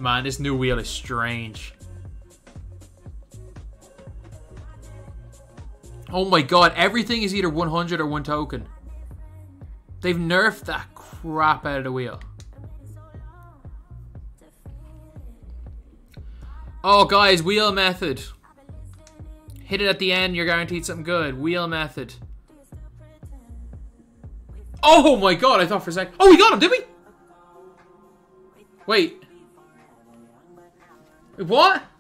Man, this new wheel is strange. Oh my god, everything is either 100 or 1 token. They've nerfed that crap out of the wheel. Oh guys, wheel method. Hit it at the end, you're guaranteed something good. Wheel method. Oh my god, I thought for a sec. Oh, we got him, did we? Wait. Wait, what?